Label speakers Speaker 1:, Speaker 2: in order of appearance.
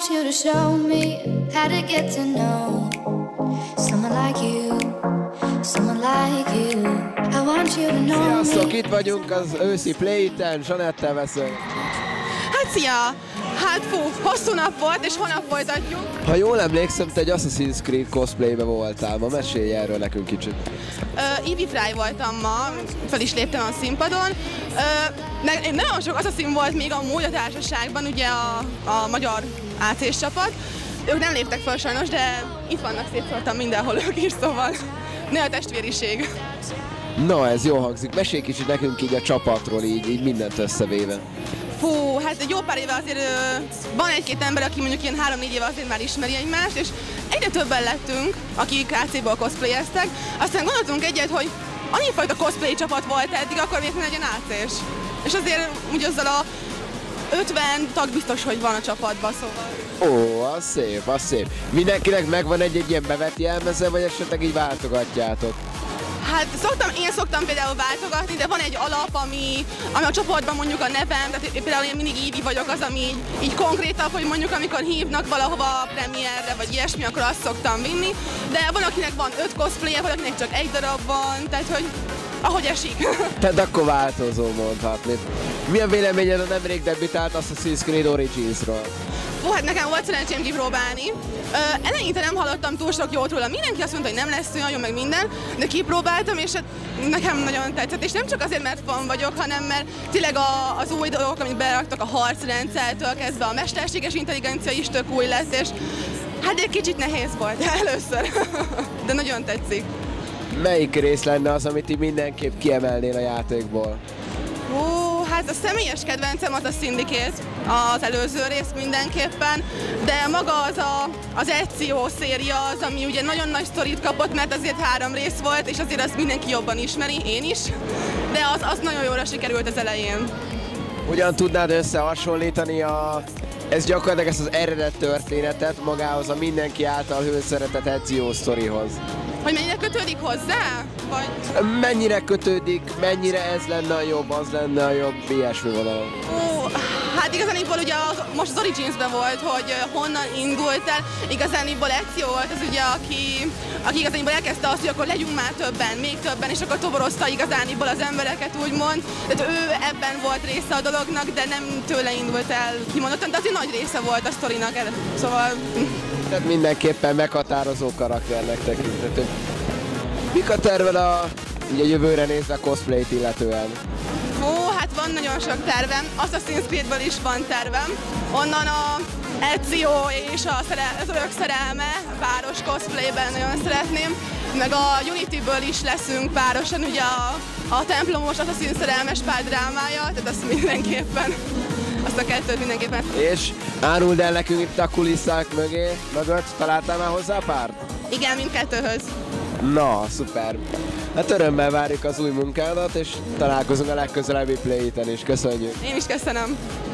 Speaker 1: want you to show me how to get to know someone like you, someone like you. I want you to know me.
Speaker 2: Sziasztok, itt vagyunk az őszi Play-iten, Zsanettel beszélünk.
Speaker 3: Hát szia! Hát fú, hosszú nap volt, és holnap folytatjuk.
Speaker 2: Ha jól emlékszem, te egy Assassin's Creed cosplaybe voltál ma, mesélj erről nekünk kicsit.
Speaker 3: Eevee Fry voltam ma, fel is léptem a színpadon. Nagyon sok Assassin volt még amúgy a társaságban, ugye a magyar AC-s csapat. Ők nem léptek fel sajnos, de itt vannak, szétszórtam mindenhol ők is, szóval ne a testvériség.
Speaker 2: Na, ez jól hangzik. Mesélj kicsit nekünk így a csapatról, így mindent összevéve.
Speaker 3: Fú, hát egy jó pár éve azért van egy-két ember, aki mondjuk ilyen 3-4 éve azért már ismeri egymást, és egyre többen lettünk, akik AC-ból cosplayeztek. Aztán gondoltunk egyet, hogy annyifajta cosplay csapat volt eddig, akkor miért ne legyen AC-s. És azért úgy azzal a 50 tag biztos, hogy van a csapatban, szóval.
Speaker 2: Ó, az szép, az szép. Mindenkinek megvan egy ilyen bevett jelmeze, vagy esetleg így váltogatjátok?
Speaker 3: Hát én szoktam például váltogatni, de van egy alap, ami a csoportban mondjuk a nevem, tehát például én mindig Eevee vagyok az, ami így konkrétabb, hogy mondjuk amikor hívnak valahova premierre, vagy ilyesmi, akkor azt szoktam vinni. De van, akinek van 5 cosplay-je, van, akinek csak egy darab van, tehát hogy ahogy esik.
Speaker 2: Tehát akkor változó mondhatni. Milyen véleményed a nemrég debütált Assassin's Creed Origins-ról?
Speaker 3: Hát nekem volt szerencsém kipróbálni. Eleinte nem hallottam túl sok jót róla. Mindenki azt mondta, hogy nem lesz olyan jó, meg minden, de kipróbáltam, és nekem nagyon tetszett. És nem csak azért, mert fan vagyok, hanem mert tényleg az új dolgok, amit beraktak a harcrendszertől kezdve, a mesterséges intelligencia is tök új lesz, és hát egy kicsit nehéz volt először, de nagyon tetszik.
Speaker 2: Melyik rész lenne az, amit ti mindenképp kiemelnél a játékból?
Speaker 3: Hát a személyes kedvencem az a Syndicate, az előző rész mindenképpen, de maga az Ezio széria az, ami ugye nagyon nagy sztorit kapott, mert azért 3 rész volt, és azért azt mindenki jobban ismeri, én is, de az nagyon jóra sikerült az elején.
Speaker 2: Hogyan tudnád összehasonlítani ez gyakorlatilag ezt az eredet történetet magához a mindenki által hőszeretett Ezio sztorihoz?
Speaker 3: Hogy mennyire kötődik hozzá? Vagy...
Speaker 2: Mennyire kötődik, mennyire ez lenne a jobb, az lenne a jobb, ilyesmi vonalon?
Speaker 3: Hát igazániból ugye most az Origins-ben volt, hogy honnan indult el. Igazániból Ezio volt az ugye, aki igazániból elkezdte azt, hogy akkor legyünk már többen, még többen, és akkor toborozta igazániból az embereket, úgymond. Tehát ő ebben volt része a dolognak, de nem tőle indult el kimondottan, de azért nagy része volt a sztorinak, szóval...
Speaker 2: Tehát mindenképpen meghatározó karakternek tekinthető. Mik a terved ugye jövőre nézve a cosplayt illetően?
Speaker 3: Hát van nagyon sok tervem, Assassin's Creedből is van tervem. Onnan a Ezio és az örök szerelme páros cosplayben nagyon szeretném. Meg a Unity-ből is leszünk párosan, ugye a templomos Assassin szerelmes pár drámája, tehát azt mindenképpen, azt a kettőt mindenképpen.
Speaker 2: És áruld el nekünk itt a kulisszák mögött, találtál már hozzá párt?
Speaker 3: Igen, mindkettőhöz.
Speaker 2: Na, szuper. Hát örömmel várjuk az új munkádat, és találkozunk a legközelebbi Play-iten is. Köszönjük!
Speaker 3: Én is köszönöm!